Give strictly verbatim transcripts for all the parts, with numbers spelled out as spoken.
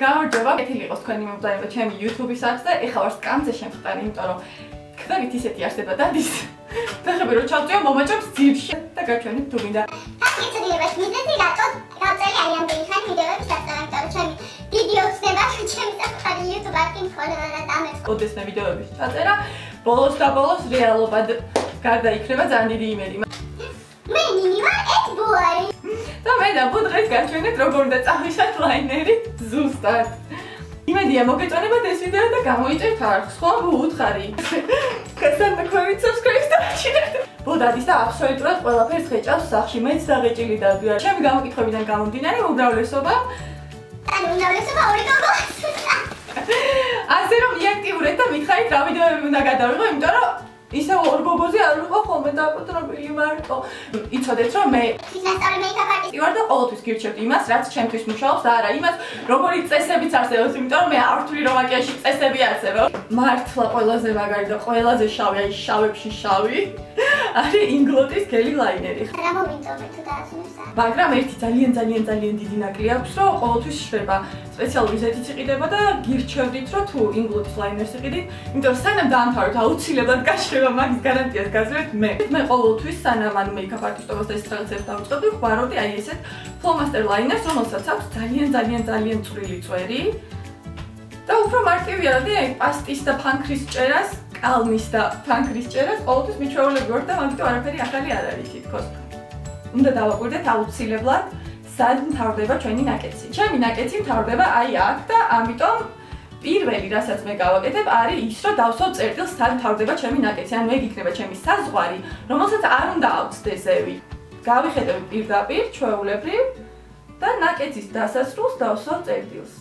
გამარჯობა, კეთილი იყოს თქვენი მომდაება ჩემი YouTube-ისაც და ეხლა ვარ სკამზე შემხტარი, იმიტომ რომ ქვევით ისეთი არსება დადის. ფეხები რო ჩავწვიო, მომაჭრობს ძირში და გაჩვენეთ თუ მინდა. იცოდინებას მიზეზი რატო გავწერი აი ამდენი ხანი ვიდეოების დასწრა, იმიტომ რომ ჩემი ვიდეო ხდება ჩემი საკუთარი YouTube არქივი ხოლმე და დამეც. ოდესმე ვიდეოების ჩაწერა, ბოლოს და ბოლოს რეალობად გარდაიქნება ძალიან დიდი იმედი. მე ნინი ვარ, ეს ბუარი. და მე და ბუ დღეს გაჩვენეთ როგორ უნდა წავისვათ ლაინერი ზუსტად. იმედია მოგეწონებათ ეს ვიდეო და გამოიწერთ არხს, ხო? ბუ უთხარი. გასანა ქვევით subscribe და ჩინეთ. ბუ დადის და აბსოლუტურად ყველაფერს ღეჭავს სახში, მეც დაღეჭილი დავდივარ. ჩემი გამოკითხვებიდან გამომდინარე უმრავლესობა ანუ უმრავლესობა ორი გოგოა. ასე რომ მიაქტიურეთ და მითხარით რა ვიდეოები უნდა გადავიღო, იმიტომ რომ ისე ორ გოგოზე არ ვიყო ხოლმე დაკოტრობილი მარტო. იცოდეთ რომ მე ისნასწავლე მეიკაპ არტისტი ვარ და ყოველთვის გირჩევთ იმას, რაც ჩემთვის მუშაობს და არა იმას, როგორი წესებიც არსებობს, იმიტომ რომ მე არ ვთვლი რომ აკიაში წესები არსებობს. მართლა ყველაზე მაგარი და ყველაზე შავი, აი შავებში შავი არის ინგლოტის გელი ლაინერი. რა მომინწოვე თუ დაასვენებს? მაგრამ ერთი ძალიან ძალიან ძალიან დიდი ნაკლი აქვს, რომ ყოველთვის შრება. სპეციალური ზეთიც იყიდება და გირჩევდით რომ თუ ინგლოტის ლაინერს იყიდით, იმიტომ რომ სანამ დაამთავროთ აუცილებლად გაშრება მაგის გარანტიას გაზრდეთ მე. მე ყოველთვის სანამ ანუ მეიკაპ არტისტობას და ეს რაღაცებს დავიწყებდი, ხვარობდი აი ესეთ ფლომასტერ ლაინერს, რომელსაც აქვს ძალიან ძალიან ძალიან წვრილი წვერი. და უფრო მარტივია, რადი აი პასტის და ფანქრის ჭერას, კალმის და ფანქრის ჭერას ყოველთვის მიჩვეულები ვარ და მაგიტომ არაფერი ახალი არ არის თითქოს. უნდა დავაკვირდეთ აუცილებლად სად მთავრდება ჩვენი ნაკეცი. ჩემი ნაკეცი მთავრდება აი აქ და ამიტომ პირველი რასაც მე გავაკეთებ არის ის რომ დავსვავ წერტილს სად მთავრდება ჩემი ნაკეცი. ანუ ეგ იქნება ჩემი საზღვარი, რომელსაც არ უნდა ავწდე ზევი. გავიხედებ პირდაპირ ჩვეულებრივ და ნაკეცის დასასრულს დავსვავ წერტილს.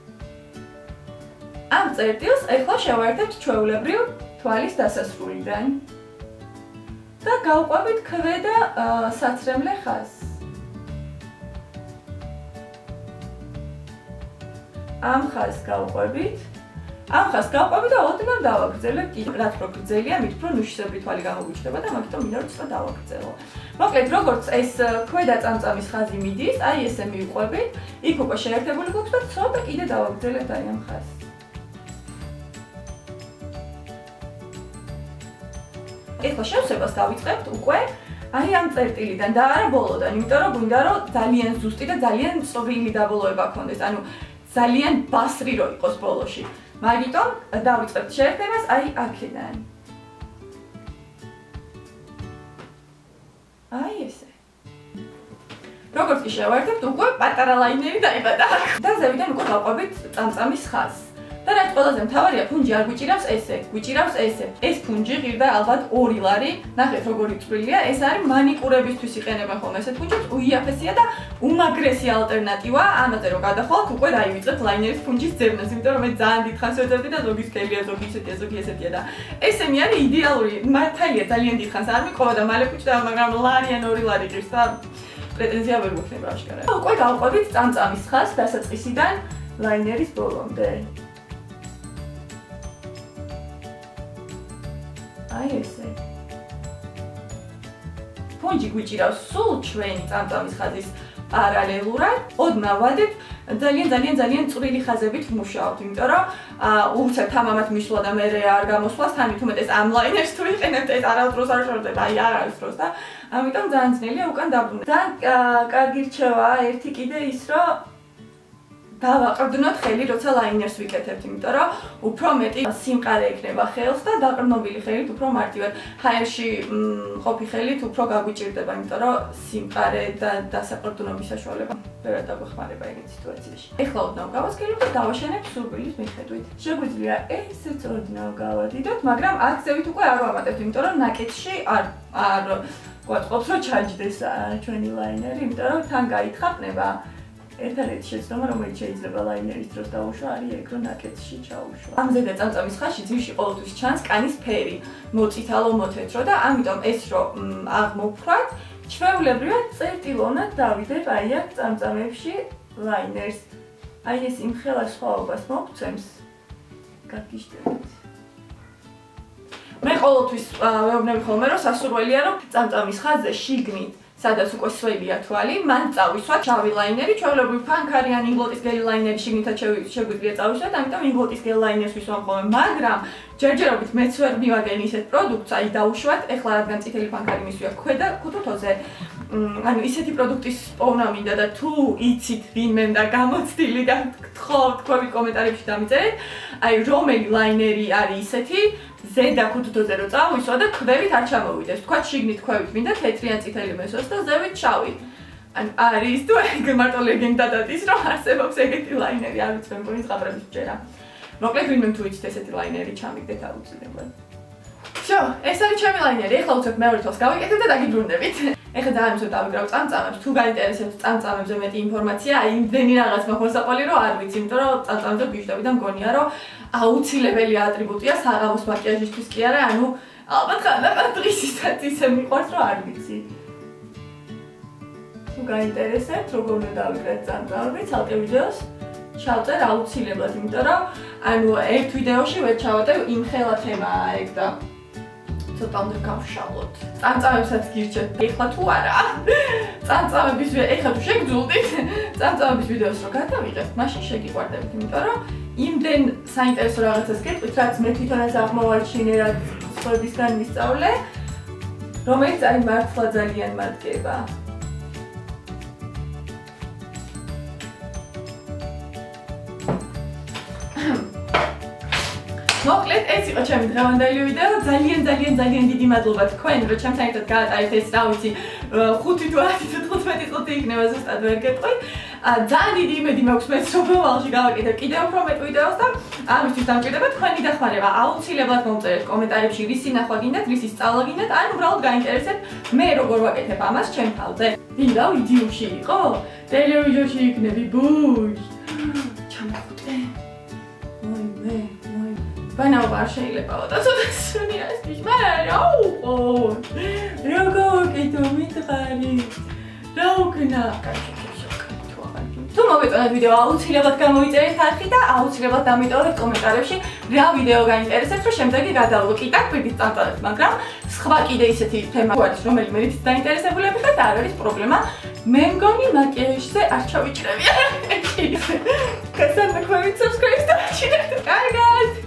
ამ წერტილს ეხლა შევაერთებთ ჩვეულებრივ თვალის დასასრულიდან. და გავყვებით ქვედა საცრემლე ხაზს. ამ ხაზს გავყვებით. ამ ხაზს გავყვებით და ოდნავ დავაგრძელებ კიდე. რაც რო გრძელია, მით უფრო ნუშისებრი თვალი გამოგვიჩნდება და მაგიტომ მინდა რომ ცოტა დავაგრძელო. მოკლედ, როგორც ეს ქვედა წამწამის ხაზი მიდის, აი ესე მივყვებით. იქ უკვე შეერთებული გვაქვს და ცოტა კიდე დავაგრძელებთ აი ამ ხაზს. ეხლა შევსებას დავიწყებთ უკვე აი ამ წერტილიდან და არა ბოლოდან, იმიტომ რომ გვინდა რომ ძალიან ზუსტი და ძალიან წვრილი დაბოლოება გქონდეს, ანუ ძალიან ბასრი რო იყოს ბოლოში. მაგიტომ დავიწყებთ შეერთებას აი აქედან. აი ესე. როგორც კი შევაერთებთ, უკვე პატარა ლაინერი დაიბადა. და ზევიდან უკვე გავყვებით წამწამის ხაზს. და რაც ყველაზე მთავარია, ფუნჯი არ გვიჭირავს ესე, გვიჭირავს ესე. ეს ფუნჯი ღირდა ალბათ ორი ლარი, ნახეთ როგორი წვრილია, ეს არის მანიკურებისთვის იყენებენ ხოლმე ესეთ ფუნჯებს, უიაფესია და უმაგრესი ალტერნატივა, ამაზე რო გადახვალთ, უკვე დაივიწყებთ ლაინერის ფუნჯის ძებნას, იმიტომ რომ მე ძალიან დიდხანს ვეძებდი და ზოგი სქელია, ზოგი ისეთია, ზოგი ესეთია და ესენი არის იდეალური, მართალია ძალიან დიდხანს არ მიყვება და მალე გვიჭდა, მაგრამ ლარი ან ორი ლარი ღირს და პრეტენზია ვერ გვექნება აშკარად. უკვე გავყვებით წამწამის ხაზს დასაწყისიდან ლაინერის ბოლომდე. აი ესე. ფუნჯი გვიჭირავს სულ ჩვენი წამწამის ხაზის პარალელურად, ოდნავ ვადებ ძალიან ძალიან ძალიან წვრილი ხაზებით ვმუშაობთ, იმიტომ რომ უცებ თამამად მისვლა და მე არ გამოსვლას თან თუმეტეს ამ ლაინერს თუ იყენებთ ეს არასდროს არ შორდება, აი არ არის დროს და ამიტომ ძალიან ძნელია უკან დაბრუნდეს. ძალიან კარგი რჩევაა ერთი კიდე ის რომ დავაყრდნოთ ხელი, როცა ლაინერს ვიკეთებთ, იმიტომ რომ უფრო მეტი სიმყარე ექნება ხელს და დაყრდნობილი ხელით უფრო მარტივად. ჰაერში ყოფი ხელით უფრო გაგვიჭირდება, იმიტომ რომ სიმყარე და დასაყრდნობის საშუალება ბევრად დაგვეხმარება ეგეთ სიტუაციაში. ეხლა ოდნავ გავასკერებ და დავაშენებ სურვილის მიხედვით. შეგვიძლია ესეც ოდნავ გავადიდოთ, მაგრამ აქ ზევით უკვე არ ვამატებთ, იმიტომ რომ ნაკეთში არ არ გვაწყობს რომ ჩაჯდეს ჩვენი ლაინერი, იმიტომ რომ თან გაითხაპნება. ერთადერთი შეცდომა, რომელიც შეიძლება ლაინერის დროს დაუშვა, არის ეგ, რომ ნაკეთში ჩაუშვა. ამ ზედა წამწამის ხაზში ძირში ყოველთვის ჩანს კანის ფერი, მოწითალო, მოთეთრო და ამიტომ ეს რომ აღმოვფრათ, ჩვეულებრივად წერტილოვნად დავიდებ აი აქ წამწამებში ლაინერს. აი ეს იმხელა სხვაობას მოგცემს. გაგიჟდებთ. მე ყოველთვის ვეუბნები ხოლმე, რომ სასურველია, რომ წამწამის ხაზზე შიგნით სადაც უკვე სველია თვალი, მან წავისვა ჩავი ლაინერი, ჩვეულებრივი ფანქარი ან ინგლოტის გელი ლაინერი შიგნითაც შეგვიძლია წავისვათ, ამიტომ ინგლოტის გელი ლაინერს ვისვამ ხოლმე, მაგრამ ჯერჯერობით მეც ვერ მივაგენ ისეთ პროდუქტს, აი დავუშვათ, ეხლა რადგან წითელი ფანქარი მისვია ქვედა ქუთუთოზე, ანუ ისეთი პროდუქტის პოვნა მინდა და თუ იცით ვინმე და გამოცდილი და გთხოვთ თქვენ კომენტარებში დამიწერეთ, აი რომელი ლაინერი არის ისეთი ზედა ქუთუთოზე რო წავისვა და ქვევით არ ჩამოვიდეს. თქვა შიგნით ქვევით მინდა თეთრი ან წითელი მესვას და ზევით ჩავი. ან არის თუ ეგ მარტო ლეგენდა დადის რომ არსებობს ეგეთი ლაინერი, არ ვიცი მე მგონი ზღაპრების ჯერა. მოკლედ ვინმე თუ იცით ესეთი ლაინერი ჩამიგდეთ აუცილებლად. всё, ეს არის ჩემი ლაინერი. ეხლა უცებ მეორე თვალს გავიკეთებ და დაგიბრუნდებით. ეხლა ძალიან მსურთ დავიგრავ წამწამებს. თუ გაინტერესებთ წამწამებზე მეტი ინფორმაცია, აი იმდენი რაღაც მაქვს საყვალი რომ არ ვიცი, იმიტომ რომ წამწამებზე ვიშვები და მგონია რომ აუცილებელი ატრიბუტია საღამოს მაკიაჟისთვის კი არა, ანუ ალბათ ხანდახან დღისისაც ისე მიყვარს რომ არ ვიცი. თუ გაინტერესებთ, როგორ უნდა დავიგრეთ წამწამები, ცალკე ვიდეოს ჩავწერ აუცილებლად, იმიტომ რომ ანუ ერთ ვიდეოში ვერ ჩავატევ იმ ხელა თემაა ეგ და ცოტა უნდა გავშალოთ. წამწამებსაც გირჩევთ, ეხლა თუ არა. წამწამების ეხლა თუ შეგძულდით, წამწამების ვიდეოს რო გადავიღებთ, მაშინ შეგიყვარდებით, იმიტომ რომ იმდენ საინტერესო რაღაცას გეტყვით, რაც მე თვითონაც აღმოვაჩინე, რაც სხვებისგან ვისწავლე, რომელიც აი მართლა ძალიან მარტკება. მოკლედ ეს იყო ჩემი დღევანდელი ვიდეო. ძალიან ძალიან ძალიან დიდი მადლობა თქვენ, რომ ჩემთან ერთად გაატარეთ ეს, რა ვიცი, ხუთი თუ ათი თუ თხუთმეტი წუთი იქნება ზუსტად ვერ გეტყვით. ძალიან დიდი იმედი მაქვს მეც რომ მომავალში გავაკეთებ კიდევ უფრო მეტ ვიდეოს და ამისთვის დამჭირდება თქვენი დახმარება. აუცილებლად მომწერეთ კომენტარებში რისი ნახვა გინდათ, რისი სწავლა გინდათ, ან უბრალოდ გაინტერესებთ მე როგორ ვაკეთებ ამას ჩემ თავზე. ვინდა ვიდეოში იყო? ტელევიზორში იქნები, ბუй. ჩამოვხუტე. ой მე ვანაობა არ შეიძლებაო და ცოტა სუნი ასწის, მაგრამ რა უყო? როგორ კიდო მითხარი? რა უკნა? თუ მოგეწონათ ვიდეო, აუცილებლად გამოიწერეთ არხი და აუცილებლად დამიტოვეთ კომენტარებში რა ვიდეო გაინტერესებს, რომ შემდეგი გადავყიდე კვირით წამწამებს, მაგრამ სხვა კიდე ისეთი თემა არის, რომელიც მე თვითონ დაინტერესებული ხარ და არ არის პრობლემა. მე მგონი მაკიაჟზე არ ჩავიჭრები. კაცად თქვენ subscribe და ჩინეთ. კარგად.